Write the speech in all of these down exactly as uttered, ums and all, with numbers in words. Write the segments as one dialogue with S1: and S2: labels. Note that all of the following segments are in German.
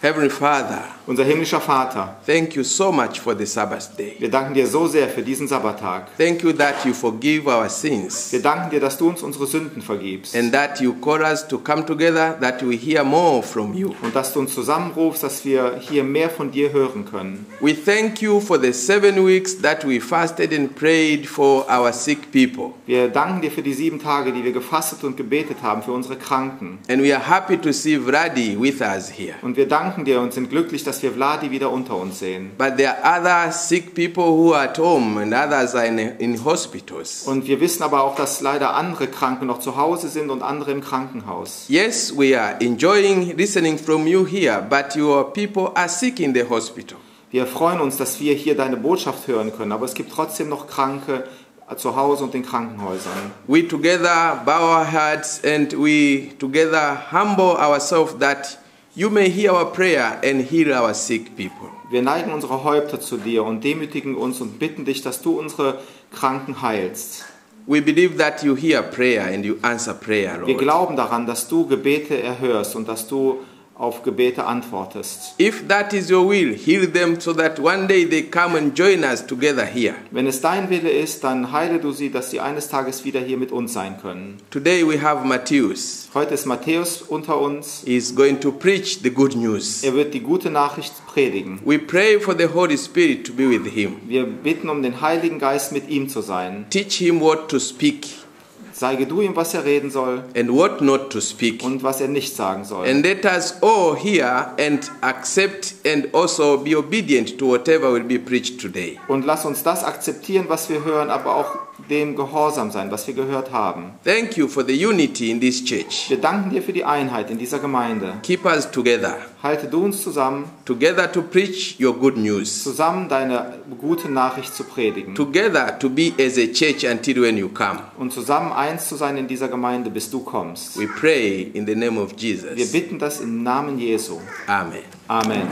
S1: Heavenly Father,
S2: Unser himmlischer Vater,
S1: thank you so much for the Sabbath day.
S2: wir danken dir so sehr für diesen Sabbattag.
S1: Thank you that you forgive our sins
S2: Wir danken dir, dass du uns unsere Sünden vergibst
S1: and that you call us to come together, that we hear more from you.
S2: und dass du uns zusammenrufst, dass wir hier mehr von dir hören können.
S1: We thank you for the seven weeks that we fasted and prayed for our sick people.
S2: Wir danken dir für die sieben Tage, die wir gefastet und gebetet haben für unsere Kranken.
S1: And we are happy to see Vladi with us here.
S2: Und wir danken dir und sind glücklich, dass wir Vladi wieder unter uns sehen.
S1: But there are other sick people who are at home and others are in, in hospitals.
S2: Und wir wissen aber auch, dass leider andere Kranke noch zu Hause sind und andere im Krankenhaus.
S1: Yes, we are enjoying listening from you here, but your people are sick in the hospital.
S2: Wir freuen uns, dass wir hier deine Botschaft hören können, aber es gibt trotzdem noch Kranke zu Hause und in Krankenhäusern.
S1: We together bow our hearts and we together humble ourselves that you may hear our prayer and heal our sick people.
S2: Wir neigen unsere Häupter zu dir und demütigen uns und bitten dich, dass du unsere Kranken heilst.
S1: We believe that you hear prayer and you answer prayer,
S2: Wir
S1: Lord.
S2: glauben daran, dass du Gebete erhörst und dass du auf Gebete antwortest.
S1: If that is your will, heal them so that one day they come and join us together here.
S2: Wenn es dein Wille ist, dann heile du sie, dass sie eines Tages wieder hier mit uns sein können.
S1: Today we have Matthias.
S2: Heute ist Matthäus unter uns.
S1: He is going to preach the good news.
S2: Er wird die gute Nachricht predigen.
S1: We pray for the Holy Spirit to be with him.
S2: Wir bitten um den Heiligen Geist, mit ihm zu sein.
S1: Teach him what to speak
S2: Zeige du ihm, was er reden soll
S1: and what not to speak.
S2: und was er nicht sagen soll.
S1: And let us all hear and accept and also be obedient to whatever will be preached today.
S2: Und lass uns das akzeptieren, was wir hören, aber auch dem gehorsam sein, was wir gehört haben.
S1: Thank you for the unity in this church.
S2: Wir danken dir für die Einheit in dieser Gemeinde.
S1: Keep us together,
S2: Halte du uns zusammen,
S1: together to preach your good news,
S2: zusammen deine gute Nachricht zu predigen
S1: together to be as a church until when you come.
S2: und zusammen eins zu sein in dieser Gemeinde, bis du kommst.
S1: We pray in the name of
S2: Wir
S1: Jesus.
S2: bitten das im Namen Jesu.
S1: Amen.
S2: Amen.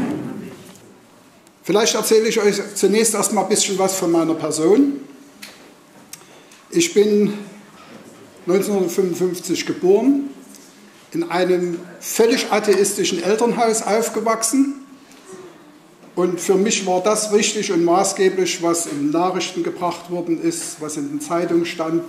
S3: Vielleicht erzähle ich euch zunächst erstmal ein bisschen was von meiner Person. Ich bin neunzehnhundertfünfundfünfzig geboren, in einem völlig atheistischen Elternhaus aufgewachsen. Und für mich war das wichtig und maßgeblich, was in Nachrichten gebracht worden ist, was in den Zeitungen stand.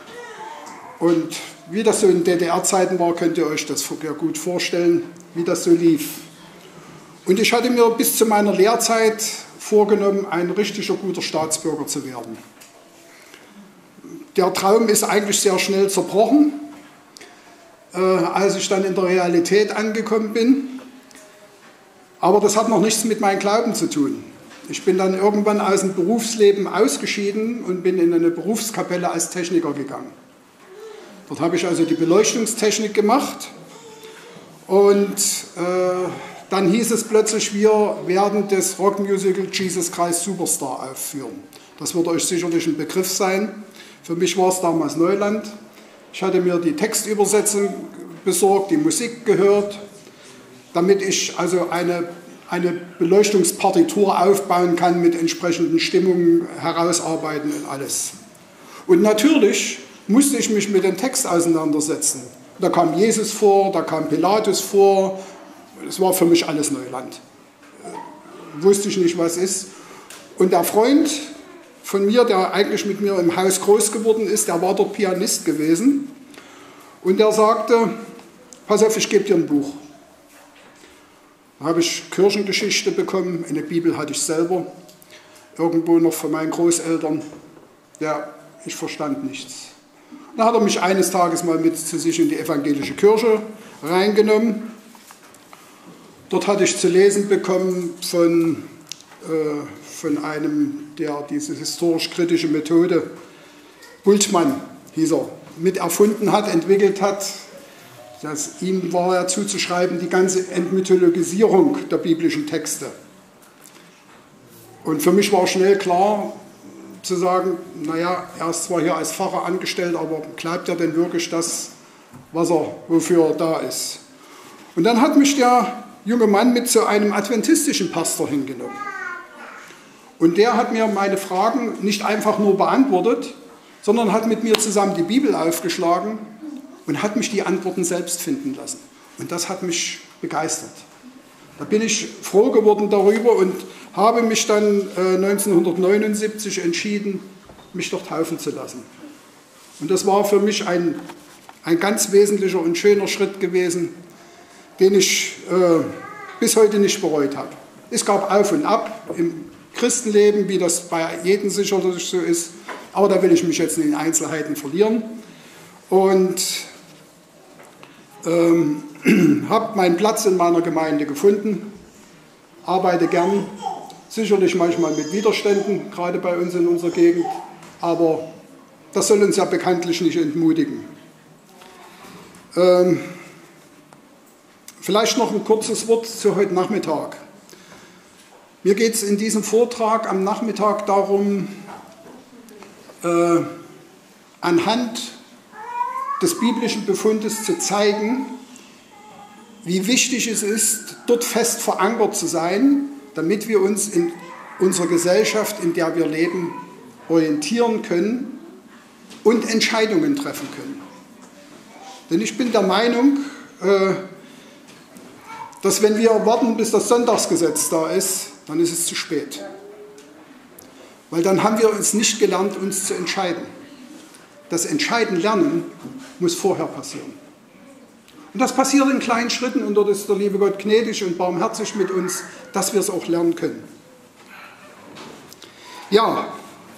S3: Und wie das so in D D R-Zeiten war, könnt ihr euch das ja gut vorstellen, wie das so lief. Und ich hatte mir bis zu meiner Lehrzeit vorgenommen, ein richtiger guter Staatsbürger zu werden. Der Traum ist eigentlich sehr schnell zerbrochen, äh, als ich dann in der Realität angekommen bin. Aber das hat noch nichts mit meinem Glauben zu tun. Ich bin dann irgendwann aus dem Berufsleben ausgeschieden und bin in eine Berufskapelle als Techniker gegangen. Dort habe ich also die Beleuchtungstechnik gemacht und äh, dann hieß es plötzlich, wir werden das Rockmusical Jesus Christ Superstar aufführen. Das wird euch sicherlich ein Begriff sein. Für mich war es damals Neuland. Ich hatte mir die Textübersetzung besorgt, die Musik gehört, damit ich also eine, eine Beleuchtungspartitur aufbauen kann, mit entsprechenden Stimmungen herausarbeiten und alles. Und natürlich musste ich mich mit dem Text auseinandersetzen. Da kam Jesus vor, da kam Pilatus vor. Es war für mich alles Neuland. Äh, wusste ich nicht, was ist. Und der Freund von mir, der eigentlich mit mir im Haus groß geworden ist, der war dort Pianist gewesen. Und der sagte, pass auf, ich gebe dir ein Buch. Da habe ich Kirchengeschichte bekommen, eine Bibel hatte ich selber, irgendwo noch von meinen Großeltern. Ja, ich verstand nichts. Dann hat er mich eines Tages mal mit zu sich in die evangelische Kirche reingenommen. Dort hatte ich zu lesen bekommen von, äh, von einem, der diese historisch-kritische Methode, Bultmann hieß er, mit erfunden hat, entwickelt hat. Das, ihm war ja zuzuschreiben die ganze Entmythologisierung der biblischen Texte. Und für mich war schnell klar zu sagen, naja, er ist zwar hier als Pfarrer angestellt, aber glaubt er denn wirklich das, was er, wofür er da ist? Und dann hat mich der junge Mann mit zu einem adventistischen Pastor hingenommen. Und der hat mir meine Fragen nicht einfach nur beantwortet, sondern hat mit mir zusammen die Bibel aufgeschlagen und hat mich die Antworten selbst finden lassen. Und das hat mich begeistert. Da bin ich froh geworden darüber und habe mich dann äh, neunzehnhundertneunundsiebzig entschieden, mich doch taufen zu lassen. Und das war für mich ein, ein ganz wesentlicher und schöner Schritt gewesen, den ich äh, bis heute nicht bereut habe. Es gab Auf und Ab im Christenleben, wie das bei jedem sicherlich so ist, aber da will ich mich jetzt in den Einzelheiten verlieren. Und ähm, habe meinen Platz in meiner Gemeinde gefunden, arbeite gern, sicherlich manchmal mit Widerständen, gerade bei uns in unserer Gegend, aber das soll uns ja bekanntlich nicht entmutigen. Ähm, vielleicht noch ein kurzes Wort zu heute Nachmittag. Mir geht es in diesem Vortrag am Nachmittag darum, äh, anhand des biblischen Befundes zu zeigen, wie wichtig es ist, dort fest verankert zu sein, damit wir uns in unserer Gesellschaft, in der wir leben, orientieren können und Entscheidungen treffen können. Denn ich bin der Meinung, dass wenn wir warten, bis das Sonntagsgesetz da ist, dann ist es zu spät. Weil dann haben wir uns nicht gelernt, uns zu entscheiden. Das Entscheiden lernen muss vorher passieren. Und das passiert in kleinen Schritten und dort ist der liebe Gott gnädig und barmherzig mit uns, dass wir es auch lernen können. Ja,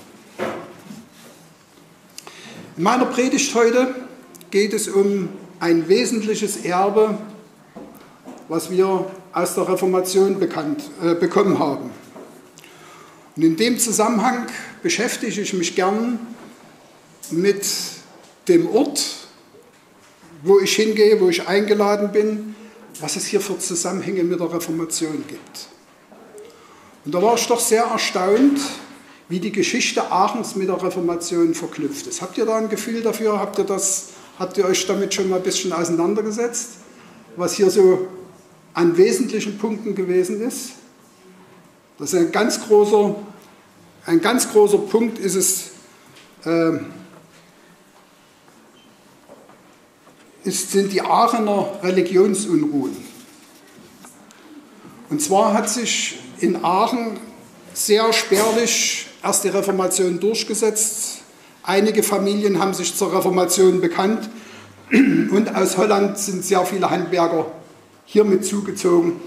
S3: in meiner Predigt heute geht es um ein wesentliches Erbe, was wir aus der Reformation bekannt, äh, bekommen haben. Und in dem Zusammenhang beschäftige ich mich gern mit dem Ort, wo ich hingehe, wo ich eingeladen bin, was es hier für Zusammenhänge mit der Reformation gibt. Und da war ich doch sehr erstaunt, wie die Geschichte Aachens mit der Reformation verknüpft ist. Habt ihr da ein Gefühl dafür? Habt ihr, das, habt ihr euch damit schon mal ein bisschen auseinandergesetzt, was hier so an wesentlichen Punkten gewesen ist? Das ist ein ganz großer, ein ganz großer Punkt ist es, äh, ist, sind die Aachener Religionsunruhen. Und zwar hat sich in Aachen sehr spärlich erst die Reformation durchgesetzt. Einige Familien haben sich zur Reformation bekannt und aus Holland sind sehr viele Handwerker hier mit zugezogen.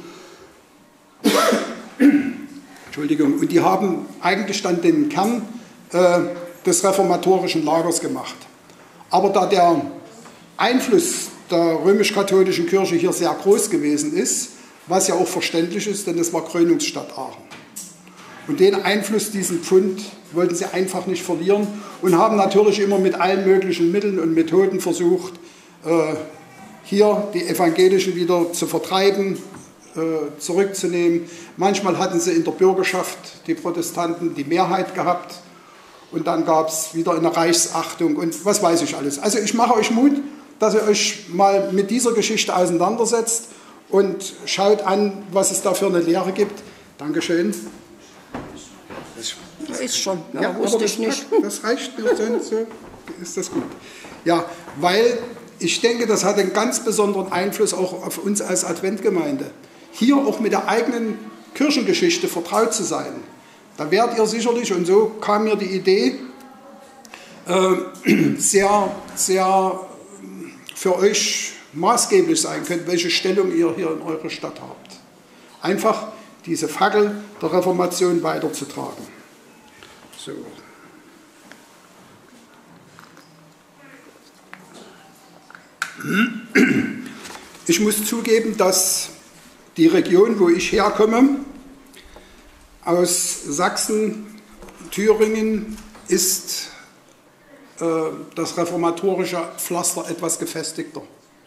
S3: Entschuldigung, und die haben eigentlich dann den Kern äh, des reformatorischen Lagers gemacht. Aber da der Einfluss der römisch-katholischen Kirche hier sehr groß gewesen ist, was ja auch verständlich ist, denn es war Krönungsstadt Aachen. Und den Einfluss, diesen Pfund, wollten sie einfach nicht verlieren und haben natürlich immer mit allen möglichen Mitteln und Methoden versucht, äh, hier die Evangelischen wieder zu vertreiben, äh, zurückzunehmen. Manchmal hatten sie in der Bürgerschaft, die Protestanten, die Mehrheit gehabt und dann gab es wieder eine Reichsachtung und was weiß ich alles. Also ich mache euch Mut, dass ihr euch mal mit dieser Geschichte auseinandersetzt und schaut an, was es da für eine Lehre gibt. Dankeschön.
S4: Das ist schon, ja,
S3: Ja,
S4: wusste
S3: aber
S4: ich
S3: das,
S4: nicht.
S3: das reicht mir, so ist das gut. Ja, weil ich denke, das hat einen ganz besonderen Einfluss auch auf uns als Adventgemeinde. Hier auch mit der eigenen Kirchengeschichte vertraut zu sein. Da werdet ihr sicherlich, und so kam mir die Idee, äh, sehr, sehr für euch maßgeblich sein könnt, welche Stellung ihr hier in eurer Stadt habt. Einfach diese Fackel der Reformation weiterzutragen. So. Ich muss zugeben, dass die Region, wo ich herkomme, aus Sachsen, Thüringen, ist äh, das reformatorische Pflaster etwas gefestigter.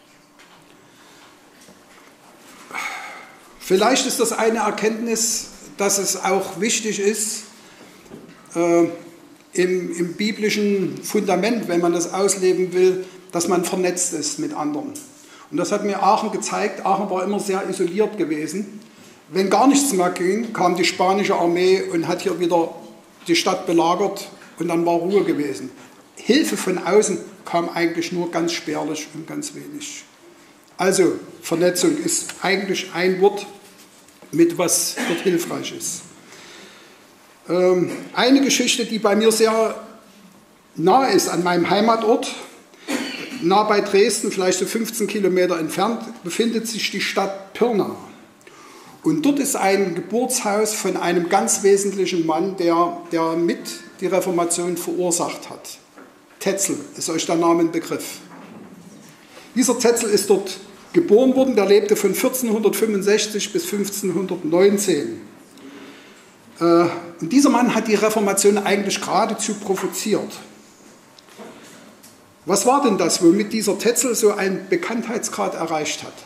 S3: Vielleicht ist das eine Erkenntnis, dass es auch wichtig ist, äh, im, im biblischen Fundament, wenn man das ausleben will, dass man vernetzt ist mit anderen. Und das hat mir Aachen gezeigt. Aachen war immer sehr isoliert gewesen. Wenn gar nichts mehr ging, kam die spanische Armee und hat hier wieder die Stadt belagert und dann war Ruhe gewesen. Hilfe von außen kam eigentlich nur ganz spärlich und ganz wenig. Also Vernetzung ist eigentlich ein Wort, mit was dort hilfreich ist. Ähm, eine Geschichte, die bei mir sehr nah ist, an meinem Heimatort, nah bei Dresden, vielleicht so fünfzehn Kilometer entfernt, befindet sich die Stadt Pirna. Und dort ist ein Geburtshaus von einem ganz wesentlichen Mann, der, der mit die Reformation verursacht hat. Tetzel, ist euch der Name ein Begriff? Dieser Tetzel ist dort geboren worden, der lebte von vierzehnhundertfünfundsechzig bis fünfzehnhundertneunzehn. Und dieser Mann hat die Reformation eigentlich geradezu provoziert. Was war denn das, womit dieser Tetzel so einen Bekanntheitsgrad erreicht hat?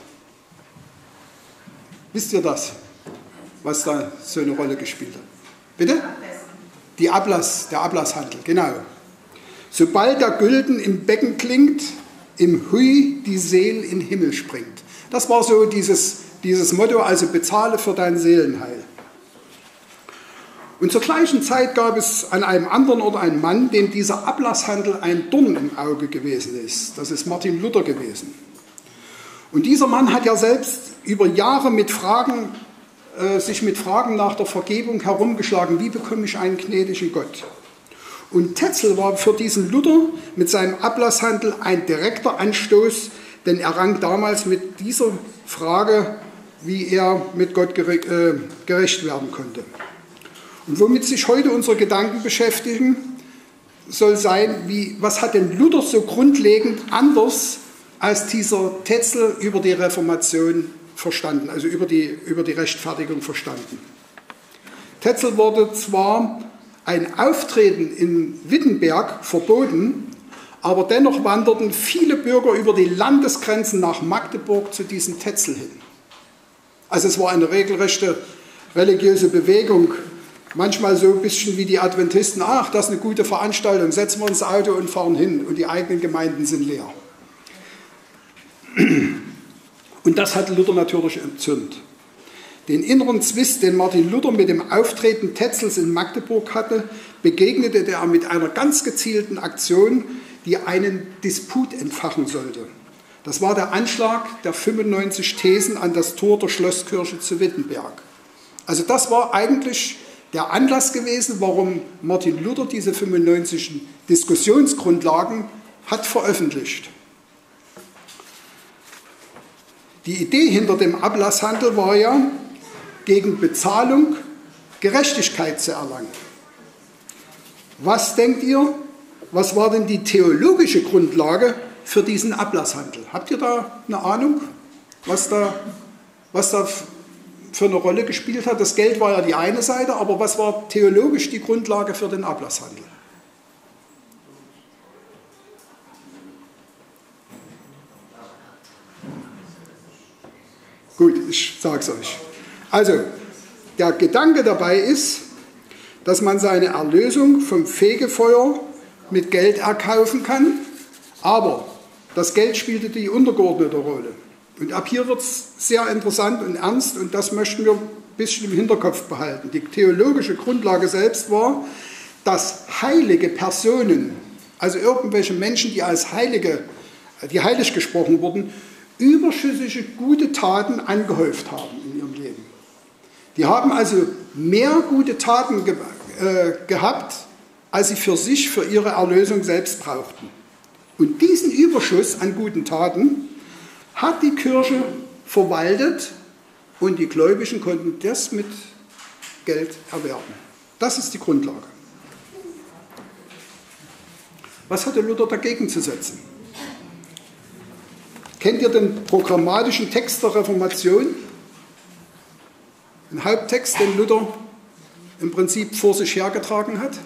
S3: Wisst ihr das, was da so eine Rolle gespielt hat? Bitte? Die Ablass, der Ablasshandel, genau. Sobald der Gülden im Becken klingt, im Hui die Seele in den Himmel springt. Das war so dieses, dieses Motto, also bezahle für dein Seelenheil. Und zur gleichen Zeit gab es an einem anderen Ort einen Mann, dem dieser Ablasshandel ein Dorn im Auge gewesen ist. Das ist Martin Luther gewesen. Und dieser Mann hat ja selbst über Jahre mit Fragen, äh, sich mit Fragen nach der Vergebung herumgeschlagen. Wie bekomme ich einen gnädigen Gott? Und Tetzel war für diesen Luther mit seinem Ablasshandel ein direkter Anstoß, denn er rang damals mit dieser Frage, wie er mit Gott gerecht werden konnte. Und womit sich heute unsere Gedanken beschäftigen, soll sein, wie, was hat denn Luther so grundlegend anders als dieser Tetzel über die Reformation verstanden, also über die, über die Rechtfertigung verstanden. Tetzel wurde zwar ein Auftreten in Wittenberg verboten, aber dennoch wanderten viele Bürger über die Landesgrenzen nach Magdeburg zu diesem Tetzel hin. Also es war eine regelrechte religiöse Bewegung, manchmal so ein bisschen wie die Adventisten, ach, das ist eine gute Veranstaltung, setzen wir uns ins Auto und fahren hin und die eigenen Gemeinden sind leer. Und das hat Luther natürlich entzündet. Den inneren Zwist, den Martin Luther mit dem Auftreten Tetzels in Magdeburg hatte, begegnete er mit einer ganz gezielten Aktion, die einen Disput entfachen sollte. Das war der Anschlag der fünfundneunzig Thesen an das Tor der Schlosskirche zu Wittenberg. Also das war eigentlich der Anlass gewesen, warum Martin Luther diese fünfundneunzig Diskussionsgrundlagen hat veröffentlicht. Die Idee hinter dem Ablasshandel war ja, gegen Bezahlung Gerechtigkeit zu erlangen. Was denkt ihr, was war denn die theologische Grundlage für diesen Ablasshandel? Habt ihr da eine Ahnung, was da, was da für eine Rolle gespielt hat? Das Geld war ja die eine Seite, aber was war theologisch die Grundlage für den Ablasshandel? Gut, ich sage es euch. Also, der Gedanke dabei ist, dass man seine Erlösung vom Fegefeuer mit Geld erkaufen kann, aber das Geld spielte die untergeordnete Rolle. Und ab hier wird es sehr interessant und ernst und das möchten wir ein bisschen im Hinterkopf behalten. Die theologische Grundlage selbst war, dass heilige Personen, also irgendwelche Menschen, die als Heilige, die heilig gesprochen wurden, überschüssige gute Taten angehäuft haben in ihrem Leben. Die haben also mehr gute Taten ge äh, gehabt, als sie für sich, für ihre Erlösung selbst brauchten. Und diesen Überschuss an guten Taten hat die Kirche verwaltet und die Gläubigen konnten das mit Geld erwerben. Das ist die Grundlage. Was hatte Luther dagegen zu setzen? Kennt ihr den programmatischen Text der Reformation? Ein Haupttext, den Luther im Prinzip vor sich hergetragen hat?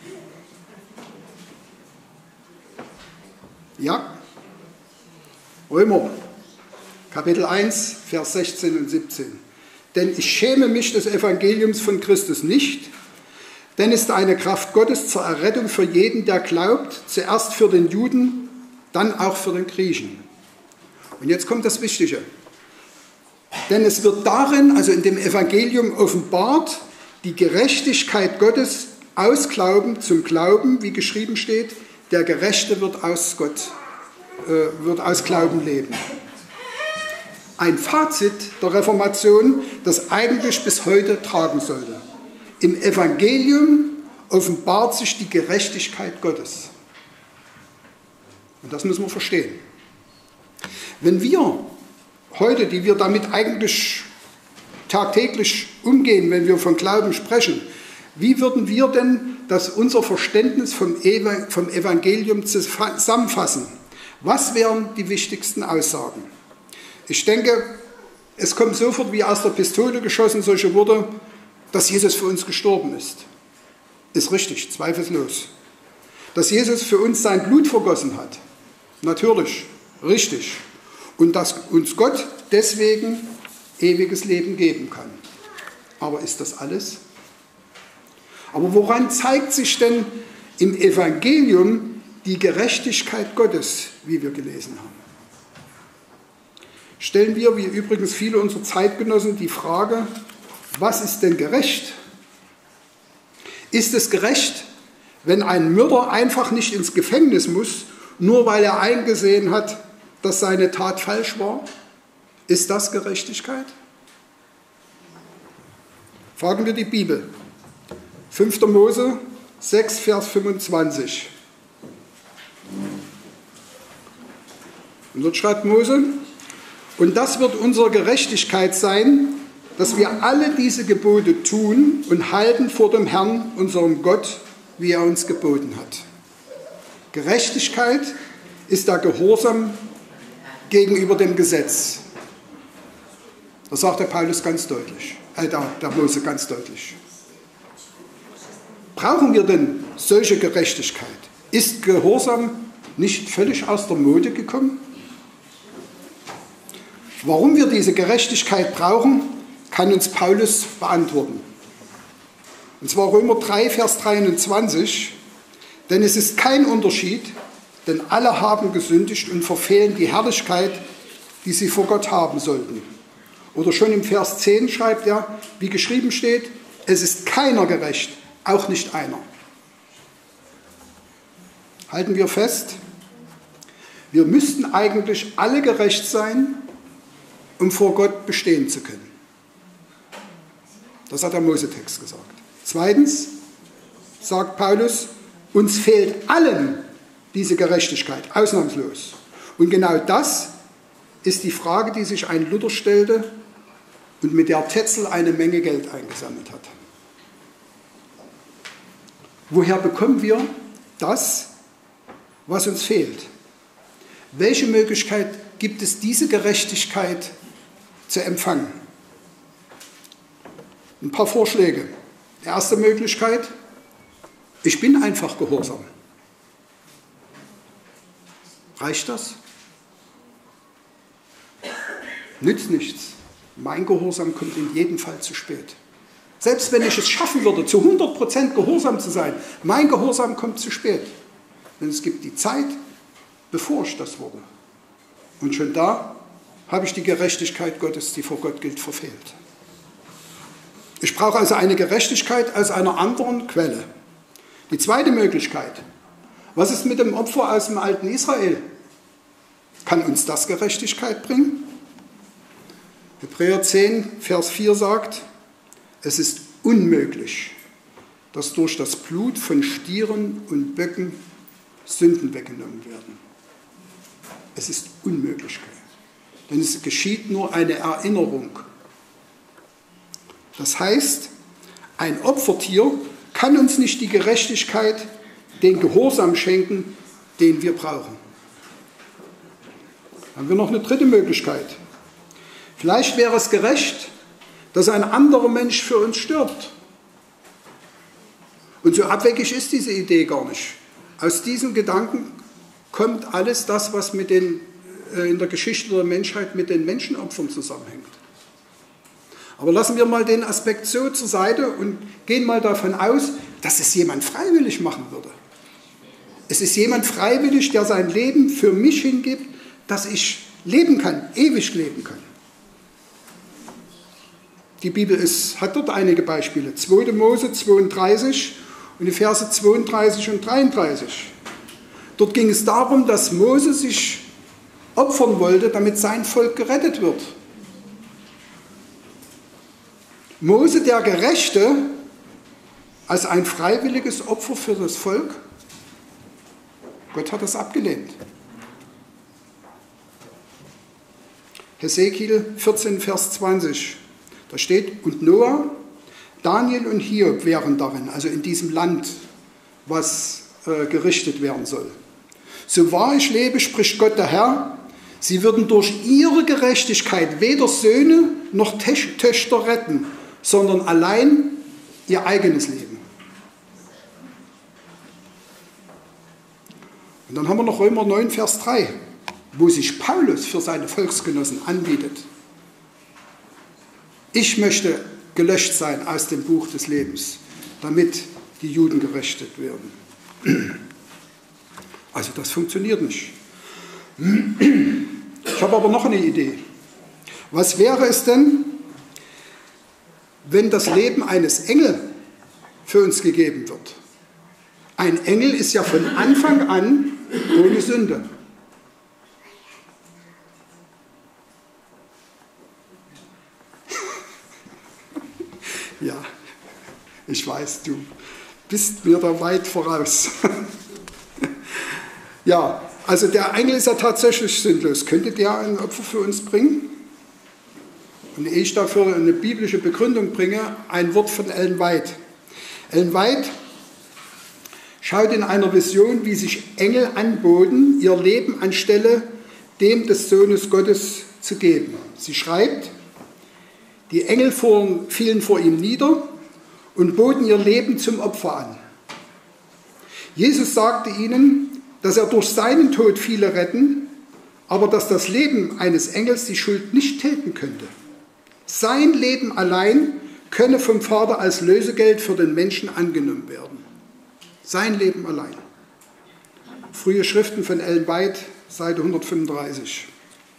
S3: Ja? Römer, Kapitel eins, Vers sechzehn und siebzehn. Denn ich schäme mich des Evangeliums von Christus nicht, denn es ist eine Kraft Gottes zur Errettung für jeden, der glaubt, zuerst für den Juden, dann auch für den Griechen. Und jetzt kommt das Wichtige. Denn es wird darin, also in dem Evangelium, offenbart, die Gerechtigkeit Gottes aus Glauben zum Glauben, wie geschrieben steht, der Gerechte wird aus Gott, äh, wird aus Glauben leben. ein Fazit der Reformation, das eigentlich bis heute tragen sollte. Im Evangelium offenbart sich die Gerechtigkeit Gottes. Und das müssen wir verstehen. Wenn wir heute, die wir damit eigentlich tagtäglich umgehen, wenn wir von Glauben sprechen, wie würden wir denn das unser Verständnis vom Evangelium zusammenfassen? Was wären die wichtigsten Aussagen? Ich denke, es kommt sofort wie aus der Pistole geschossen solche Worte, dass Jesus für uns gestorben ist. Ist richtig, zweifellos. Dass Jesus für uns sein Blut vergossen hat. Natürlich, richtig. Und dass uns Gott deswegen ewiges Leben geben kann. Aber ist das alles? Aber woran zeigt sich denn im Evangelium die Gerechtigkeit Gottes, wie wir gelesen haben? Stellen wir, wie übrigens viele unserer Zeitgenossen, die Frage, was ist denn gerecht? Ist es gerecht, wenn ein Mörder einfach nicht ins Gefängnis muss, nur weil er eingesehen hat, dass seine Tat falsch war? Ist das Gerechtigkeit? Fragen wir die Bibel. fünfter Mose sechs, Vers fünfundzwanzig. Und dort schreibt Mose, und das wird unsere Gerechtigkeit sein, dass wir alle diese Gebote tun und halten vor dem Herrn, unserem Gott, wie er uns geboten hat. Gerechtigkeit ist der Gehorsam gegenüber dem Gesetz. Das sagt der Paulus ganz deutlich, äh, der, der Mose ganz deutlich. Brauchen wir denn solche Gerechtigkeit? Ist Gehorsam nicht völlig aus der Mode gekommen? Warum wir diese Gerechtigkeit brauchen, kann uns Paulus beantworten. Und zwar Römer drei, Vers dreiundzwanzig. Denn es ist kein Unterschied, denn alle haben gesündigt und verfehlen die Herrlichkeit, die sie vor Gott haben sollten. Oder schon im Vers zehn schreibt er, wie geschrieben steht, es ist keiner gerecht, auch nicht einer. Halten wir fest, wir müssten eigentlich alle gerecht sein, um vor Gott bestehen zu können. Das hat der Mosetext gesagt. Zweitens sagt Paulus, uns fehlt allen diese Gerechtigkeit, ausnahmslos. Und genau das ist die Frage, die sich ein Luther stellte und mit der Tetzel eine Menge Geld eingesammelt hat. Woher bekommen wir das, was uns fehlt? Welche Möglichkeit gibt es, diese Gerechtigkeit zu empfangen? Ein paar Vorschläge. Die erste Möglichkeit, ich bin einfach gehorsam. Reicht das? Nützt nichts. Mein Gehorsam kommt in jedem Fall zu spät. Selbst wenn ich es schaffen würde, zu hundert Prozent gehorsam zu sein, mein Gehorsam kommt zu spät. Denn es gibt die Zeit, bevor ich das wurde. Und schon da habe ich die Gerechtigkeit Gottes, die vor Gott gilt, verfehlt. Ich brauche also eine Gerechtigkeit aus einer anderen Quelle. Die zweite Möglichkeit, was ist mit dem Opfer aus dem alten Israel? Kann uns das Gerechtigkeit bringen? Hebräer zehn, Vers vier sagt, es ist unmöglich, dass durch das Blut von Stieren und Böcken Sünden weggenommen werden. Es ist unmöglich, denn es geschieht nur eine Erinnerung. Das heißt, ein Opfertier kann uns nicht die Gerechtigkeit, den Gehorsam schenken, den wir brauchen. Dann haben wir noch eine dritte Möglichkeit. Vielleicht wäre es gerecht, dass ein anderer Mensch für uns stirbt. Und so abwegig ist diese Idee gar nicht. Aus diesem Gedanken kommt alles das, was mit den, äh, in der Geschichte der Menschheit mit den Menschenopfern zusammenhängt. Aber lassen wir mal den Aspekt so zur Seite und gehen mal davon aus, dass es jemand freiwillig machen würde. Es ist jemand freiwillig, der sein Leben für mich hingibt, dass ich leben kann, ewig leben kann. Die Bibel ist, hat dort einige Beispiele. zweiter Mose zweiunddreißig und die Verse zweiunddreißig und dreiunddreißig. Dort ging es darum, dass Mose sich opfern wollte, damit sein Volk gerettet wird. Mose der Gerechte als ein freiwilliges Opfer für das Volk? Gott hat das abgelehnt. Hesekiel vierzehn, Vers zwanzig, da steht, und Noah, Daniel und Hiob wären darin, also in diesem Land, was äh, gerichtet werden soll. So wahr ich lebe, spricht Gott der Herr, sie würden durch ihre Gerechtigkeit weder Söhne noch Töchter retten, sondern allein ihr eigenes Leben. Und dann haben wir noch Römer neun, Vers drei, wo sich Paulus für seine Volksgenossen anbietet. Ich möchte gelöscht sein aus dem Buch des Lebens, damit die Juden gerichtet werden. Also das funktioniert nicht. Ich habe aber noch eine Idee. Was wäre es denn, wenn das Leben eines Engels für uns gegeben wird? Ein Engel ist ja von Anfang an ohne Sünde. Ja, ich weiß, du bist mir da weit voraus. Ja, also der Engel ist ja tatsächlich sündlos. Könnte der ein Opfer für uns bringen? Und ehe ich dafür eine biblische Begründung bringe, ein Wort von Ellen White. Ellen White schaut in einer Vision, wie sich Engel anboten, ihr Leben anstelle dem des Sohnes Gottes zu geben. Sie schreibt, die Engel fielen vor ihm nieder und boten ihr Leben zum Opfer an. Jesus sagte ihnen, dass er durch seinen Tod viele retten, aber dass das Leben eines Engels die Schuld nicht tilgen könnte. Sein Leben allein könne vom Vater als Lösegeld für den Menschen angenommen werden. Sein Leben allein. Frühe Schriften von Ellen White, Seite hundertfünfunddreißig.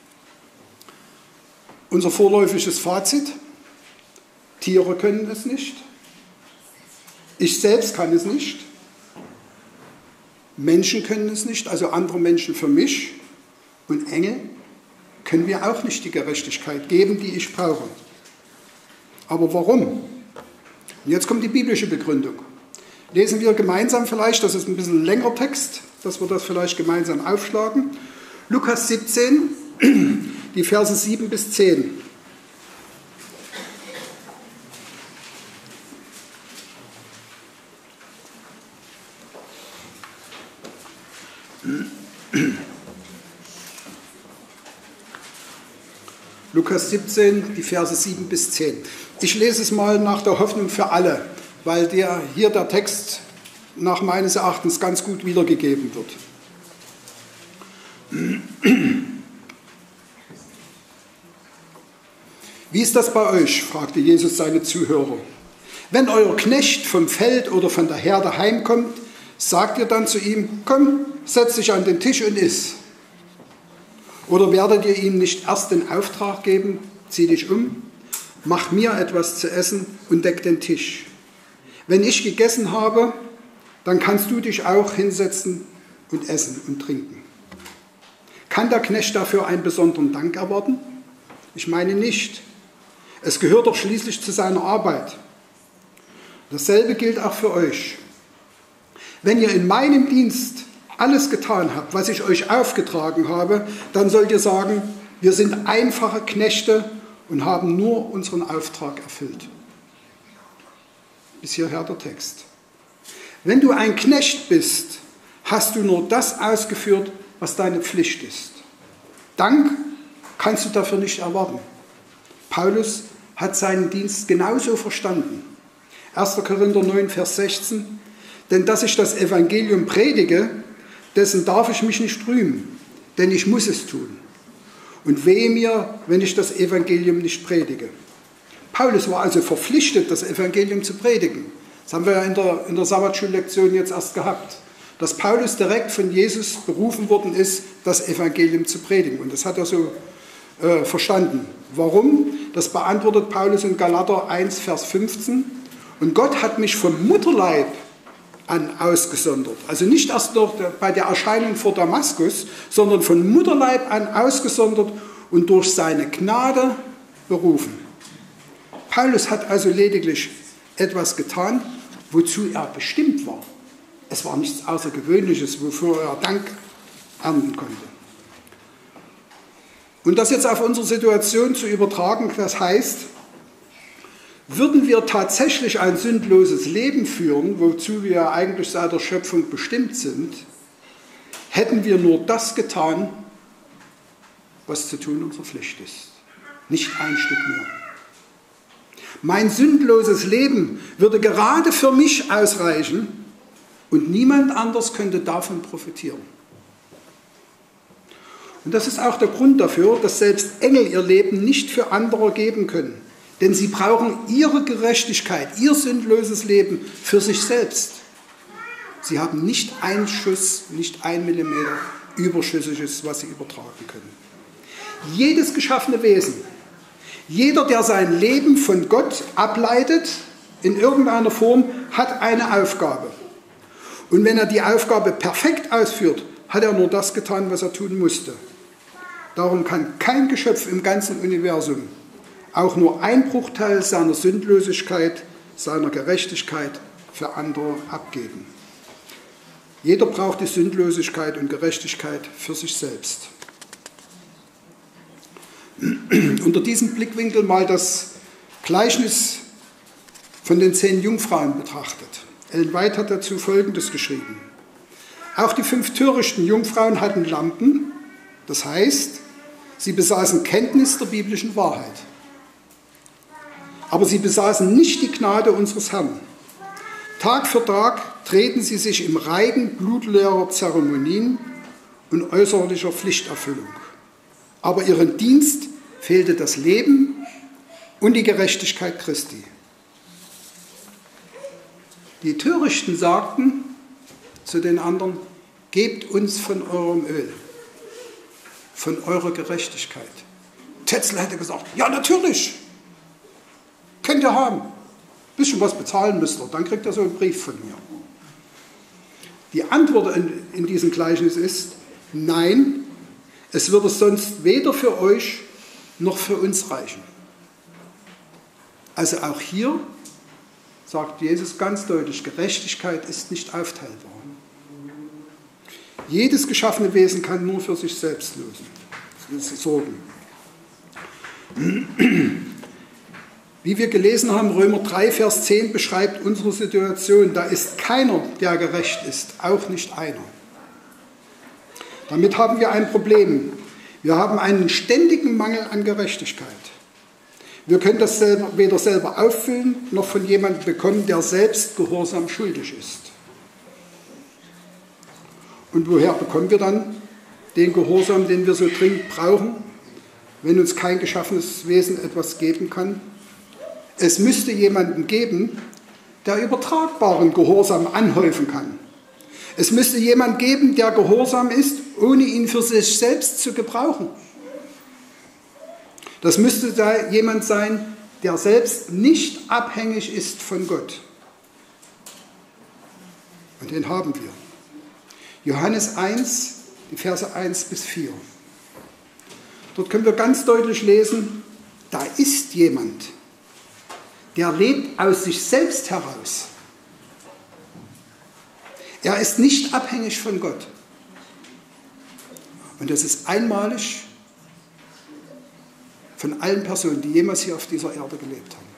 S3: Unser vorläufiges Fazit: Tiere können es nicht. Ich selbst kann es nicht. Menschen können es nicht, also andere Menschen für mich. Und Engel können mir auch nicht die Gerechtigkeit geben, die ich brauche. Aber warum? Und jetzt kommt die biblische Begründung. Lesen wir gemeinsam vielleicht, das ist ein bisschen längerer Text, dass wir das vielleicht gemeinsam aufschlagen. Lukas siebzehn, die Verse sieben bis zehn. Lukas siebzehn, die Verse sieben bis zehn. Ich lese es mal nach der Hoffnung für alle, weil der, hier der Text nach meines Erachtens ganz gut wiedergegeben wird. Wie ist das bei euch? Fragte Jesus seine Zuhörer. Wenn euer Knecht vom Feld oder von der Herde heimkommt, sagt ihr dann zu ihm, komm, setz dich an den Tisch und iss. Oder werdet ihr ihm nicht erst den Auftrag geben, zieh dich um, mach mir etwas zu essen und deck den Tisch. Wenn ich gegessen habe, dann kannst du dich auch hinsetzen und essen und trinken. Kann der Knecht dafür einen besonderen Dank erwarten? Ich meine nicht. Es gehört doch schließlich zu seiner Arbeit. Dasselbe gilt auch für euch. Wenn ihr in meinem Dienst alles getan habt, was ich euch aufgetragen habe, dann sollt ihr sagen, wir sind einfache Knechte und haben nur unseren Auftrag erfüllt. Bis hierher der Text. Wenn du ein Knecht bist, hast du nur das ausgeführt, was deine Pflicht ist. Dank kannst du dafür nicht erwarten. Paulus hat seinen Dienst genauso verstanden. erster Korinther neun, Vers sechzehn. Denn dass ich das Evangelium predige, dessen darf ich mich nicht rühmen, denn ich muss es tun. Und wehe mir, wenn ich das Evangelium nicht predige. Paulus war also verpflichtet, das Evangelium zu predigen. Das haben wir ja in der, in der Sabbatschullektion jetzt erst gehabt. Dass Paulus direkt von Jesus berufen worden ist, das Evangelium zu predigen. Und das hat er so äh, verstanden. Warum? Das beantwortet Paulus in Galater eins, Vers fünfzehn. Und Gott hat mich vom Mutterleib an ausgesondert. Also nicht erst durch, bei der Erscheinung vor Damaskus, sondern von Mutterleib an ausgesondert und durch seine Gnade berufen. Paulus hat also lediglich etwas getan, wozu er bestimmt war. Es war nichts Außergewöhnliches, wofür er Dank ernten konnte. Und das jetzt auf unsere Situation zu übertragen, das heißt, würden wir tatsächlich ein sündloses Leben führen, wozu wir eigentlich seit der Schöpfung bestimmt sind, hätten wir nur das getan, was zu tun unsere Pflicht ist. Nicht ein Stück mehr. Mein sündloses Leben würde gerade für mich ausreichen und niemand anders könnte davon profitieren. Und das ist auch der Grund dafür, dass selbst Engel ihr Leben nicht für andere geben können. Denn sie brauchen ihre Gerechtigkeit, ihr sündloses Leben für sich selbst. Sie haben nicht einen Schuss, nicht ein Millimeter Überschüssiges, was sie übertragen können. Jedes geschaffene Wesen, jeder, der sein Leben von Gott ableitet, in irgendeiner Form, hat eine Aufgabe. Und wenn er die Aufgabe perfekt ausführt, hat er nur das getan, was er tun musste. Darum kann kein Geschöpf im ganzen Universum auch nur ein Bruchteil seiner Sündlosigkeit, seiner Gerechtigkeit für andere abgeben. Jeder braucht die Sündlosigkeit und Gerechtigkeit für sich selbst. Unter diesem Blickwinkel mal das Gleichnis von den zehn Jungfrauen betrachtet. Ellen White hat dazu Folgendes geschrieben. Auch die fünf törichten Jungfrauen hatten Lampen, das heißt, sie besaßen Kenntnis der biblischen Wahrheit. Aber sie besaßen nicht die Gnade unseres Herrn. Tag für Tag drehten sie sich im Reigen blutleerer Zeremonien und äußerlicher Pflichterfüllung. Aber ihrem Dienst fehlte das Leben und die Gerechtigkeit Christi. Die Törichten sagten zu den anderen, gebt uns von eurem Öl, von eurer Gerechtigkeit. Tetzel hätte gesagt, ja natürlich, könnt ihr haben. Ein bisschen was bezahlen müsst ihr, dann kriegt ihr so einen Brief von mir. Die Antwort in, in diesem Gleichnis ist, nein, es würde sonst weder für euch noch für uns reichen. Also auch hier sagt Jesus ganz deutlich, Gerechtigkeit ist nicht aufteilbar. Jedes geschaffene Wesen kann nur für sich selbst lösen, sorgen. Wie wir gelesen haben, Römer drei, Vers zehn beschreibt unsere Situation. Da ist keiner, der gerecht ist, auch nicht einer. Damit haben wir ein Problem. Wir haben einen ständigen Mangel an Gerechtigkeit. Wir können das selber, weder selber auffüllen, noch von jemandem bekommen, der selbst Gehorsam schuldig ist. Und woher bekommen wir dann den Gehorsam, den wir so dringend brauchen, wenn uns kein geschaffenes Wesen etwas geben kann? Es müsste jemanden geben, der übertragbaren Gehorsam anhäufen kann. Es müsste jemand geben, der gehorsam ist, ohne ihn für sich selbst zu gebrauchen. Das müsste da jemand sein, der selbst nicht abhängig ist von Gott. Und den haben wir. Johannes eins, die Verse eins bis vier. Dort können wir ganz deutlich lesen, da ist jemand, der lebt aus sich selbst heraus. Er ist nicht abhängig von Gott. Und das ist einmalig von allen Personen, die jemals hier auf dieser Erde gelebt haben.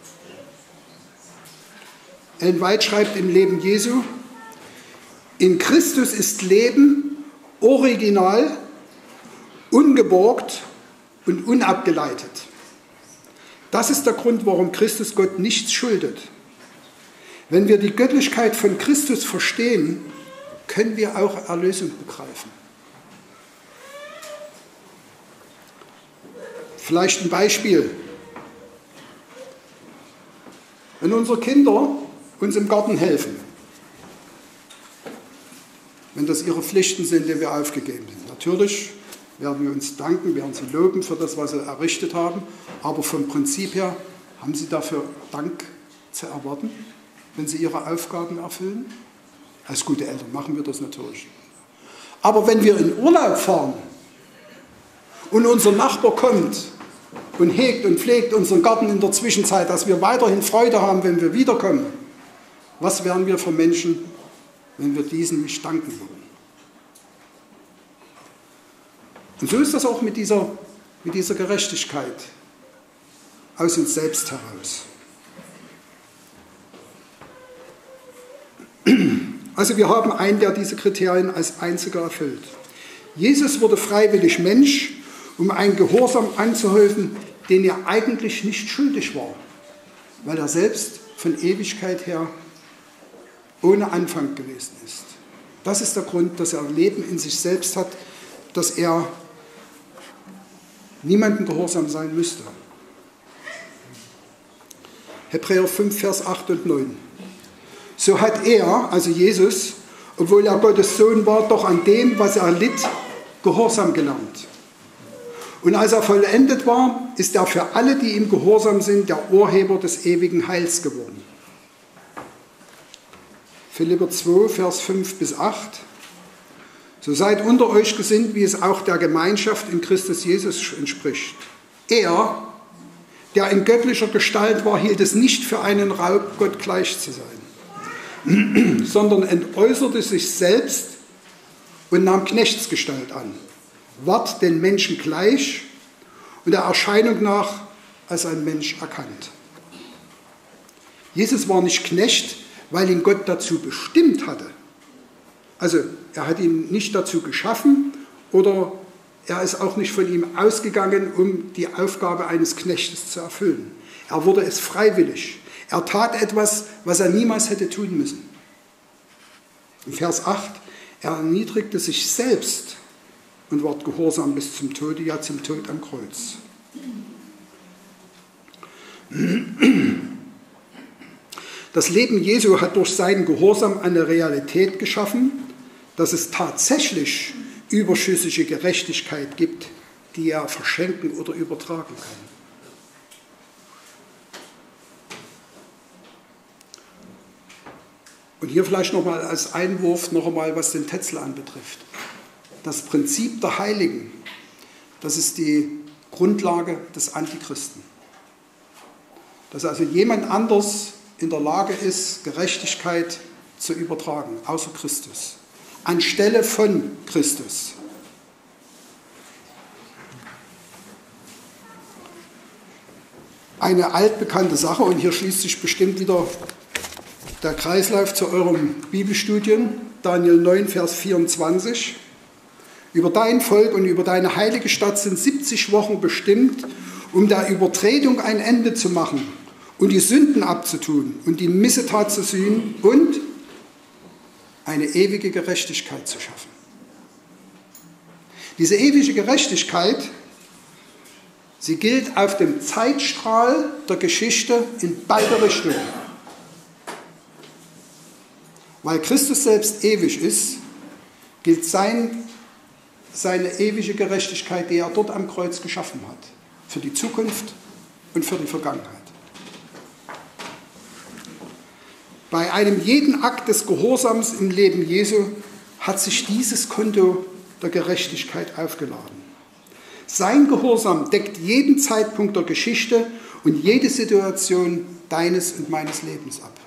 S3: Ellen White schreibt im Leben Jesu, in Christus ist Leben original, ungeborgt und unabgeleitet. Das ist der Grund, warum Christus Gott nichts schuldet. Wenn wir die Göttlichkeit von Christus verstehen, können wir auch Erlösung begreifen. Vielleicht ein Beispiel. Wenn unsere Kinder uns im Garten helfen, wenn das ihre Pflichten sind, die wir aufgegeben sind. Natürlich werden wir uns danken, werden sie loben für das, was sie errichtet haben, aber vom Prinzip her haben sie dafür Dank zu erwarten, wenn sie ihre Aufgaben erfüllen. Als gute Eltern machen wir das natürlich. Aber wenn wir in Urlaub fahren und unser Nachbar kommt und hegt und pflegt unseren Garten in der Zwischenzeit, dass wir weiterhin Freude haben, wenn wir wiederkommen. Was wären wir für Menschen, wenn wir diesen nicht danken würden? Und so ist das auch mit dieser, mit dieser Gerechtigkeit aus uns selbst heraus. Also wir haben einen, der diese Kriterien als einziger erfüllt. Jesus wurde freiwillig Mensch, um einen Gehorsam anzuhäufen, den er eigentlich nicht schuldig war, weil er selbst von Ewigkeit her ohne Anfang gewesen ist. Das ist der Grund, dass er Leben in sich selbst hat, dass er niemandem gehorsam sein müsste. Hebräer fünf, Vers acht und neun. So hat er, also Jesus, obwohl er Gottes Sohn war, doch an dem, was er litt, Gehorsam gelernt. Und als er vollendet war, ist er für alle, die ihm gehorsam sind, der Urheber des ewigen Heils geworden. Philipper zwei, Vers fünf bis acht. So seid unter euch gesinnt, wie es auch der Gemeinschaft in Christus Jesus entspricht. Er, der in göttlicher Gestalt war, hielt es nicht für einen Raub, Gott gleich zu sein, sondern entäußerte sich selbst und nahm Knechtsgestalt an, ward den Menschen gleich und der Erscheinung nach als ein Mensch erkannt. Jesus war nicht Knecht, weil ihn Gott dazu bestimmt hatte. Also er hat ihn nicht dazu geschaffen oder er ist auch nicht von ihm ausgegangen, um die Aufgabe eines Knechtes zu erfüllen. Er wurde es freiwillig. Er tat etwas, was er niemals hätte tun müssen. In Vers acht, er erniedrigte sich selbst und ward gehorsam bis zum Tode, ja zum Tod am Kreuz. Das Leben Jesu hat durch seinen Gehorsam eine Realität geschaffen, dass es tatsächlich überschüssige Gerechtigkeit gibt, die er verschenken oder übertragen kann. Und hier vielleicht nochmal als Einwurf noch einmal, was den Tetzel anbetrifft. Das Prinzip der Heiligen, das ist die Grundlage des Antichristen. Dass also jemand anders in der Lage ist, Gerechtigkeit zu übertragen, außer Christus, anstelle von Christus. Eine altbekannte Sache, und hier schließt sich bestimmt wieder der Kreislauf zu eurem Bibelstudium, Daniel neun, Vers vierundzwanzig. Über dein Volk und über deine heilige Stadt sind siebzig Wochen bestimmt, um der Übertretung ein Ende zu machen und die Sünden abzutun und die Missetat zu sühnen und eine ewige Gerechtigkeit zu schaffen. Diese ewige Gerechtigkeit, sie gilt auf dem Zeitstrahl der Geschichte in beide Richtungen. Weil Christus selbst ewig ist, gilt sein, seine ewige Gerechtigkeit, die er dort am Kreuz geschaffen hat, für die Zukunft und für die Vergangenheit. Bei einem jeden Akt des Gehorsams im Leben Jesu hat sich dieses Konto der Gerechtigkeit aufgeladen. Sein Gehorsam deckt jeden Zeitpunkt der Geschichte und jede Situation deines und meines Lebens ab.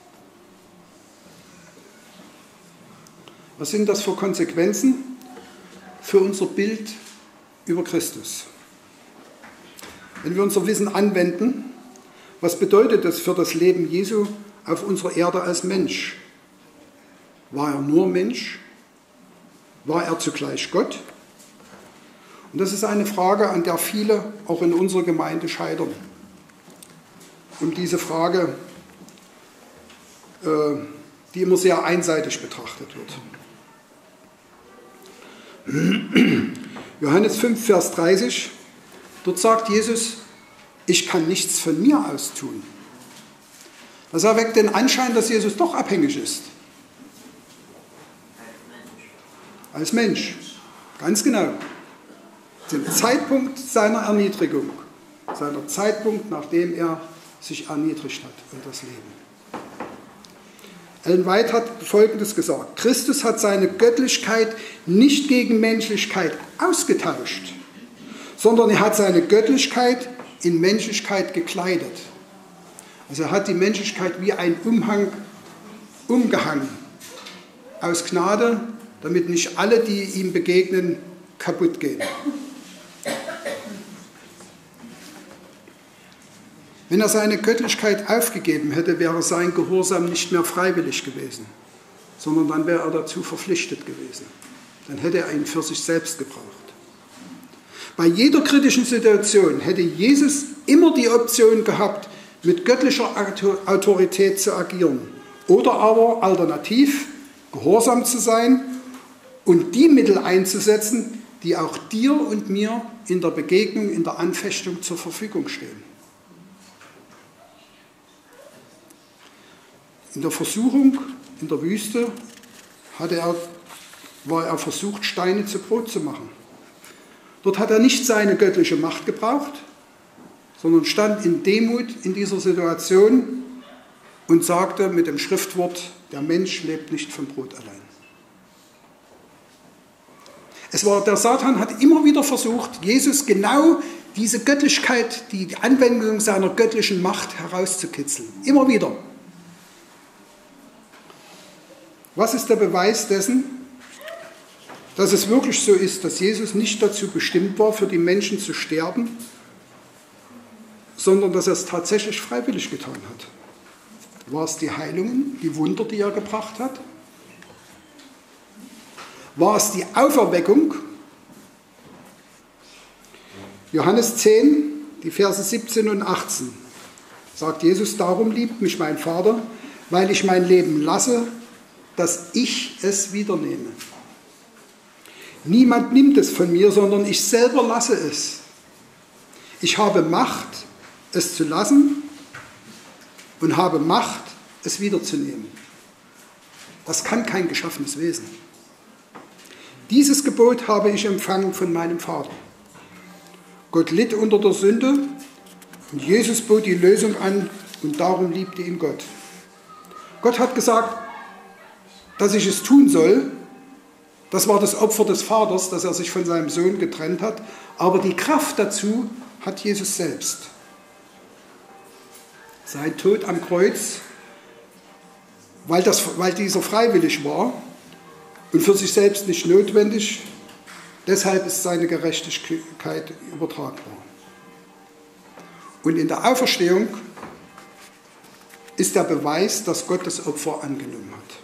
S3: Was sind das für Konsequenzen für unser Bild über Christus? Wenn wir unser Wissen anwenden, was bedeutet das für das Leben Jesu auf unserer Erde als Mensch? War er nur Mensch? War er zugleich Gott? Und das ist eine Frage, an der viele auch in unserer Gemeinde scheitern. Um diese Frage, die immer sehr einseitig betrachtet wird. Johannes fünf, Vers dreißig, dort sagt Jesus, ich kann nichts von mir aus tun. Das erweckt den Anschein, dass Jesus doch abhängig ist. Als Mensch, ganz genau. Zum Zeitpunkt seiner Erniedrigung, seiner Zeitpunkt, nachdem er sich erniedrigt hat und das Leben. Ellen White hat Folgendes gesagt: Christus hat seine Göttlichkeit nicht gegen Menschlichkeit ausgetauscht, sondern er hat seine Göttlichkeit in Menschlichkeit gekleidet. Also er hat die Menschlichkeit wie ein Umhang umgehangen. Aus Gnade, damit nicht alle, die ihm begegnen, kaputt gehen. Wenn er seine Göttlichkeit aufgegeben hätte, wäre sein Gehorsam nicht mehr freiwillig gewesen, sondern dann wäre er dazu verpflichtet gewesen. Dann hätte er ihn für sich selbst gebraucht. Bei jeder kritischen Situation hätte Jesus immer die Option gehabt, mit göttlicher Autorität zu agieren oder aber alternativ gehorsam zu sein und die Mittel einzusetzen, die auch dir und mir in der Begegnung, in der Anfechtung zur Verfügung stehen. In der Versuchung, in der Wüste, hatte er, war er versucht, Steine zu Brot zu machen. Dort hat er nicht seine göttliche Macht gebraucht, sondern stand in Demut in dieser Situation und sagte mit dem Schriftwort, der Mensch lebt nicht vom Brot allein. Es war, der Satan hat immer wieder versucht, Jesus genau diese Göttlichkeit, die Anwendung seiner göttlichen Macht herauszukitzeln. Immer wieder. Was ist der Beweis dessen, dass es wirklich so ist, dass Jesus nicht dazu bestimmt war, für die Menschen zu sterben, sondern dass er es tatsächlich freiwillig getan hat? War es die Heilungen, die Wunder, die er gebracht hat? War es die Auferweckung? Johannes zehn, die Verse siebzehn und achtzehn, sagt Jesus, darum liebt mich mein Vater, weil ich mein Leben lasse, dass ich es wiedernehme. Niemand nimmt es von mir, sondern ich selber lasse es. Ich habe Macht, es zu lassen und habe Macht, es wiederzunehmen. Das kann kein geschaffenes Wesen. Dieses Gebot habe ich empfangen von meinem Vater. Gott litt unter der Sünde und Jesus bot die Lösung an und darum liebte ihn Gott. Gott hat gesagt, dass ich es tun soll. Das war das Opfer des Vaters, dass er sich von seinem Sohn getrennt hat. Aber die Kraft dazu hat Jesus selbst. Sein Tod am Kreuz, weil, das, weil dieser freiwillig war und für sich selbst nicht notwendig, deshalb ist seine Gerechtigkeit übertragbar. Und in der Auferstehung ist der Beweis, dass Gott das Opfer angenommen hat.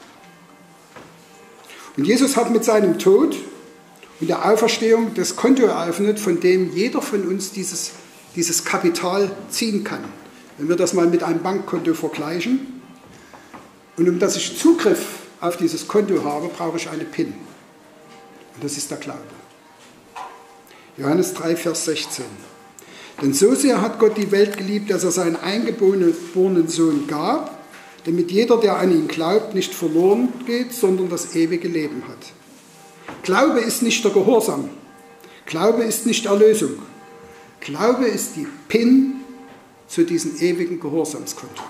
S3: Und Jesus hat mit seinem Tod und der Auferstehung das Konto eröffnet, von dem jeder von uns dieses, dieses Kapital ziehen kann. Wenn wir das mal mit einem Bankkonto vergleichen. Und um dass ich Zugriff auf dieses Konto habe, brauche ich eine PIN. Und das ist der Glaube. Johannes drei, Vers sechzehn. Denn so sehr hat Gott die Welt geliebt, dass er seinen eingeborenen Sohn gab, damit jeder, der an ihn glaubt, nicht verloren geht, sondern das ewige Leben hat. Glaube ist nicht der Gehorsam. Glaube ist nicht Erlösung. Glaube ist die PIN zu diesem ewigen Gehorsamskonto.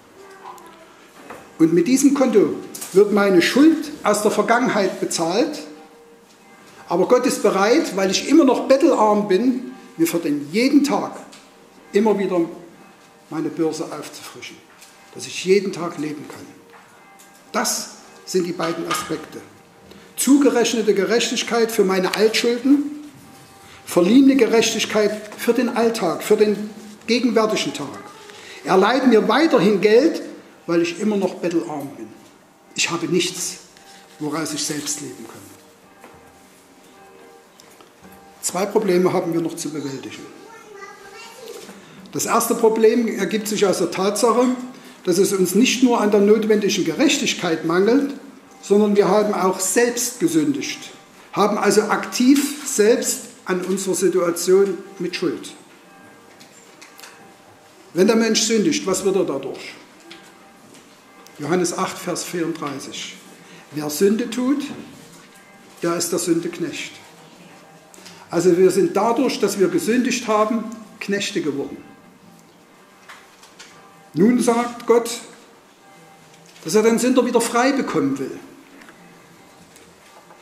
S3: Und mit diesem Konto wird meine Schuld aus der Vergangenheit bezahlt, aber Gott ist bereit, weil ich immer noch bettelarm bin, mir für den jeden Tag immer wieder meine Börse aufzufrischen, dass ich jeden Tag leben kann. Das sind die beiden Aspekte. Zugerechnete Gerechtigkeit für meine Altschulden, verliehene Gerechtigkeit für den Alltag, für den gegenwärtigen Tag. Er leiht mir weiterhin Geld, weil ich immer noch bettelarm bin. Ich habe nichts, woraus ich selbst leben kann. Zwei Probleme haben wir noch zu bewältigen. Das erste Problem ergibt sich aus der Tatsache, dass es uns nicht nur an der notwendigen Gerechtigkeit mangelt, sondern wir haben auch selbst gesündigt, haben also aktiv selbst an unserer Situation mit Schuld. Wenn der Mensch sündigt, was wird er dadurch? Johannes acht, Vers vierunddreißig. Wer Sünde tut, der ist der Sünde Knecht. Also wir sind dadurch, dass wir gesündigt haben, Knechte geworden. Nun sagt Gott, dass er den Sünder wieder frei bekommen will.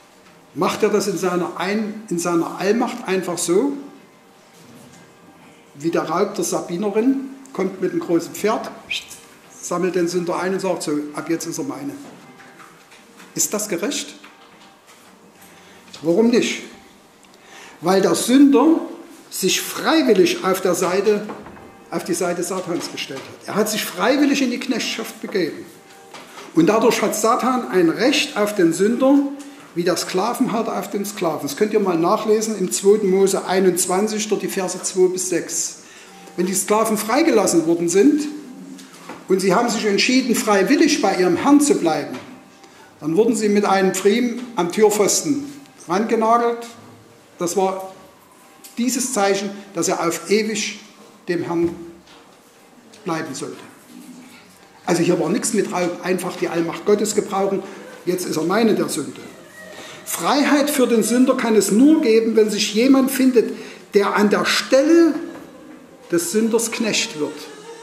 S3: Macht er das in seiner, Ein, in seiner Allmacht einfach so? wie der Raub der Sabinerin, kommt mit einem großen Pferd, sammelt den Sünder ein und sagt so, ab jetzt ist er meine. Ist das gerecht? Warum nicht? Weil der Sünder sich freiwillig auf, der Seite, auf die Seite Satans gestellt hat. Er hat sich freiwillig in die Knechtschaft begeben. Und dadurch hat Satan ein Recht auf den Sünder, wie der Sklavenhalter auf den Sklaven. Das könnt ihr mal nachlesen im zweiten Mose einundzwanzig, dort die Verse zwei bis sechs. Wenn die Sklaven freigelassen worden sind und sie haben sich entschieden, freiwillig bei ihrem Herrn zu bleiben, dann wurden sie mit einem Pfriem am Türpfosten rangenagelt. Das war dieses Zeichen, dass er auf ewig dem Herrn bleiben sollte. Also hier war nichts mit Raub, einfach die Allmacht Gottes gebrauchen, jetzt ist er meine der Sünde. Freiheit für den Sünder kann es nur geben, wenn sich jemand findet, der an der Stelle des Sünders Knecht wird.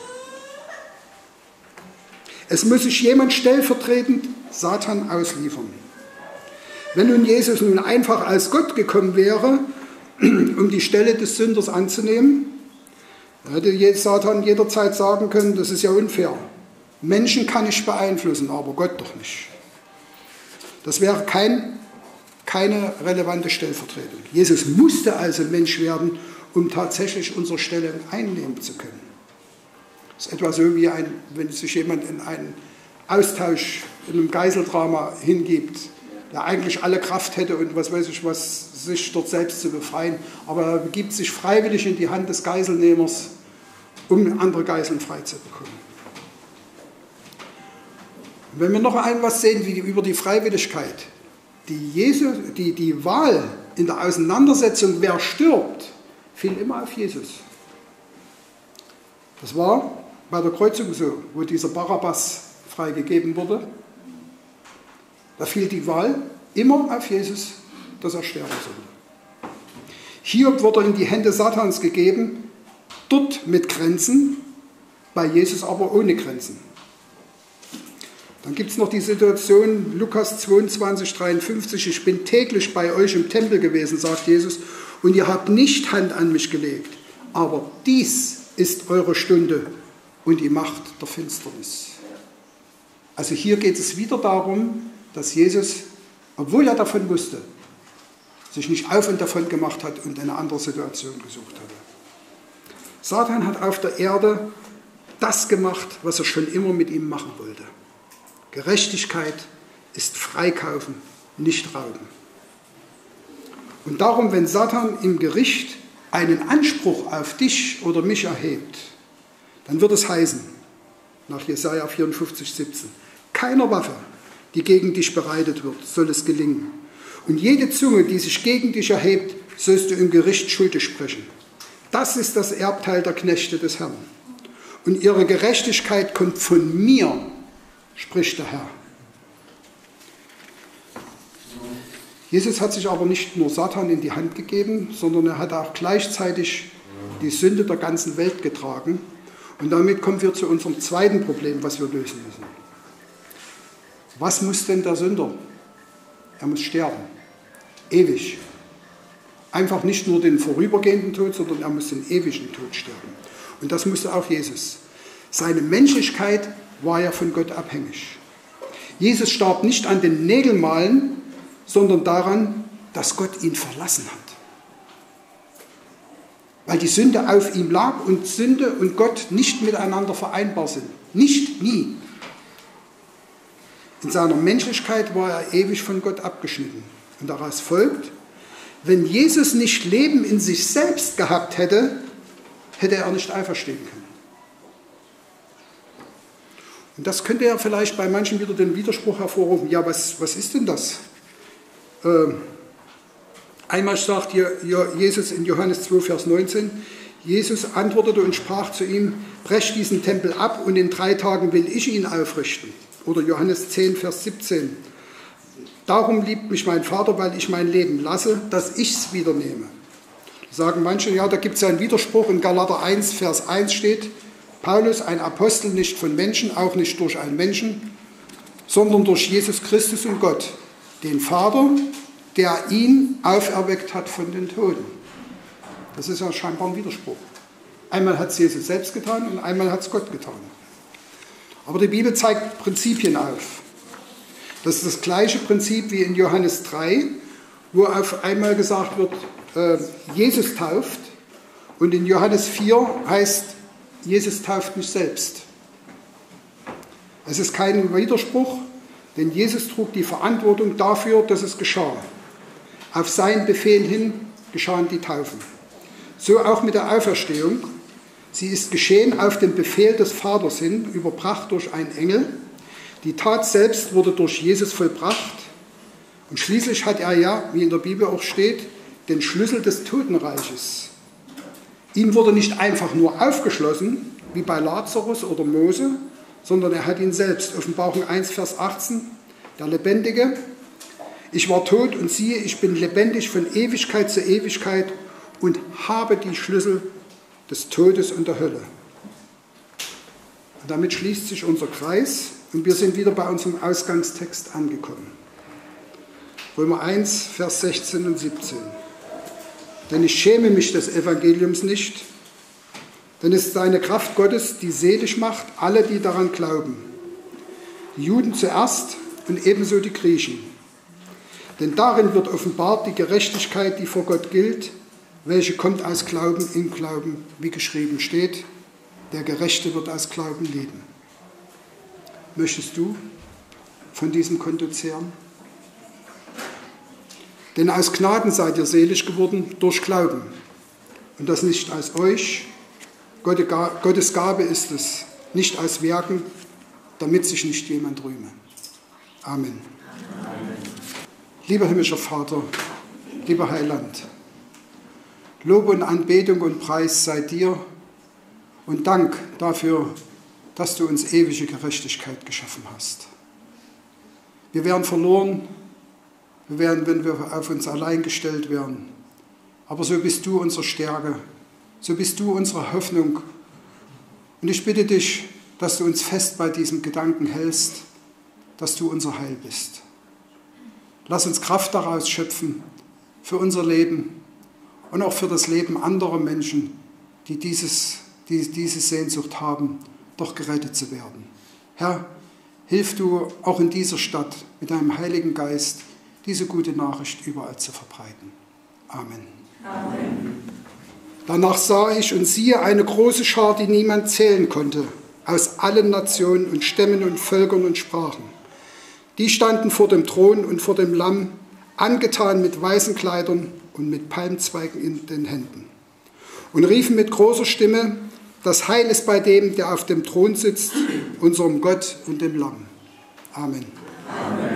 S3: Es muss sich jemand stellvertretend Satan ausliefern. Wenn nun Jesus nun einfach als Gott gekommen wäre, um die Stelle des Sünders anzunehmen, dann hätte Satan jederzeit sagen können, das ist ja unfair. Menschen kann ich beeinflussen, aber Gott doch nicht. Das wäre kein, keine relevante Stellvertretung. Jesus musste also Mensch werden, um tatsächlich unsere Stelle einnehmen zu können. Das ist etwa so wie ein, wenn sich jemand in einen Austausch, in einem Geiseldrama hingibt, der eigentlich alle Kraft hätte und was weiß ich was, sich dort selbst zu befreien, aber er begibt sich freiwillig in die Hand des Geiselnehmers, um andere Geiseln frei zu bekommen. Wenn wir noch ein was sehen wie die, über die Freiwilligkeit, die, Jesus, die, die Wahl in der Auseinandersetzung, wer stirbt, fiel immer auf Jesus. Das war bei der Kreuzung so, wo dieser Barabbas freigegeben wurde. Da fiel die Wahl immer auf Jesus, dass er sterben sollte. Hiob wurde in die Hände Satans gegeben, dort mit Grenzen, bei Jesus aber ohne Grenzen. Dann gibt es noch die Situation, Lukas zweiundzwanzig, dreiundfünfzig, ich bin täglich bei euch im Tempel gewesen, sagt Jesus, und ihr habt nicht Hand an mich gelegt, aber dies ist eure Stunde und die Macht der Finsternis. Also hier geht es wieder darum, dass Jesus, obwohl er davon wusste, sich nicht auf und davon gemacht hat und eine andere Situation gesucht hatte. Satan hat auf der Erde das gemacht, was er schon immer mit ihm machen wollte. Gerechtigkeit ist freikaufen, nicht rauben. Und darum, wenn Satan im Gericht einen Anspruch auf dich oder mich erhebt, dann wird es heißen, nach Jesaja vierundfünfzig, siebzehn, keiner Waffe, die gegen dich bereitet wird, soll es gelingen. Und jede Zunge, die sich gegen dich erhebt, sollst du im Gericht schuldig sprechen. Das ist das Erbteil der Knechte des Herrn. Und ihre Gerechtigkeit kommt von mir, spricht der Herr. Jesus hat sich aber nicht nur Satan in die Hand gegeben, sondern er hat auch gleichzeitig die Sünde der ganzen Welt getragen. Und damit kommen wir zu unserem zweiten Problem, was wir lösen müssen. Was muss denn der Sünder? Er muss sterben. Ewig. Einfach nicht nur den vorübergehenden Tod, sondern er muss den ewigen Tod sterben. Und das musste auch Jesus. Seine Menschlichkeit war ja von Gott abhängig. Jesus starb nicht an den Nägelmalen, sondern daran, dass Gott ihn verlassen hat. Weil die Sünde auf ihm lag und Sünde und Gott nicht miteinander vereinbar sind. Nicht, nie. In seiner Menschlichkeit war er ewig von Gott abgeschnitten. Und daraus folgt, wenn Jesus nicht Leben in sich selbst gehabt hätte, hätte er nicht auferstehen können. Und das könnte ja vielleicht bei manchen wieder den Widerspruch hervorrufen. Ja, was, was ist denn das? Äh, einmal sagt hier, hier Jesus in Johannes zwei, Vers neunzehn, Jesus antwortete und sprach zu ihm, brech diesen Tempel ab und in drei Tagen will ich ihn aufrichten. Oder Johannes zehn, Vers siebzehn. Darum liebt mich mein Vater, weil ich mein Leben lasse, dass ich es wieder nehme. Sagen manche, ja, da gibt es einen Widerspruch. In Galater eins, Vers eins steht, Paulus, ein Apostel nicht von Menschen, auch nicht durch einen Menschen, sondern durch Jesus Christus und Gott, den Vater, der ihn auferweckt hat von den Toten. Das ist ja scheinbar ein Widerspruch. Einmal hat es Jesus selbst getan und einmal hat es Gott getan. Aber die Bibel zeigt Prinzipien auf. Das ist das gleiche Prinzip wie in Johannes drei, wo auf einmal gesagt wird, äh, Jesus tauft. Und in Johannes vier heißt, Jesus tauft mich selbst. Es ist kein Widerspruch, denn Jesus trug die Verantwortung dafür, dass es geschah. Auf seinen Befehl hin geschahen die Taufen. So auch mit der Auferstehung. Sie ist geschehen auf den Befehl des Vaters hin, überbracht durch einen Engel. Die Tat selbst wurde durch Jesus vollbracht. Und schließlich hat er ja, wie in der Bibel auch steht, den Schlüssel des Totenreiches. Ihm wurde nicht einfach nur aufgeschlossen, wie bei Lazarus oder Mose, sondern er hat ihn selbst. Offenbarung eins, Vers achtzehn, der Lebendige. Ich war tot und siehe, ich bin lebendig von Ewigkeit zu Ewigkeit und habe die Schlüssel des Todes und der Hölle. Und damit schließt sich unser Kreis und wir sind wieder bei unserem Ausgangstext angekommen. Römer eins, Vers sechzehn und siebzehn. Denn ich schäme mich des Evangeliums nicht, denn es ist eine Kraft Gottes, die selig macht, alle, die daran glauben. Die Juden zuerst und ebenso die Griechen. Denn darin wird offenbart die Gerechtigkeit, die vor Gott gilt, welche kommt aus Glauben in Glauben, wie geschrieben steht, der Gerechte wird aus Glauben leben. Möchtest du von diesem Konto zehren? Denn aus Gnaden seid ihr selig geworden durch Glauben. Und das nicht aus euch. Gottes Gabe ist es, nicht aus Werken, damit sich nicht jemand rühme. Amen. Amen. Lieber himmlischer Vater, lieber Heiland, Lob und Anbetung und Preis sei dir und Dank dafür, dass du uns ewige Gerechtigkeit geschaffen hast. Wir wären verloren, wir wären, wenn wir auf uns allein gestellt wären. Aber so bist du unsere Stärke, so bist du unsere Hoffnung. Und ich bitte dich, dass du uns fest bei diesem Gedanken hältst, dass du unser Heil bist. Lass uns Kraft daraus schöpfen für unser Leben und auch für das Leben anderer Menschen, die, dieses, die diese Sehnsucht haben, doch gerettet zu werden. Herr, hilf du auch in dieser Stadt mit deinem Heiligen Geist, diese gute Nachricht überall zu verbreiten. Amen. Amen. Danach sah ich und siehe eine große Schar, die niemand zählen konnte, aus allen Nationen und Stämmen und Völkern und Sprachen. Die standen vor dem Thron und vor dem Lamm, angetan mit weißen Kleidern und mit Palmzweigen in den Händen. Und riefen mit großer Stimme, das Heil ist bei dem, der auf dem Thron sitzt, unserem Gott und dem Lamm. Amen. Amen.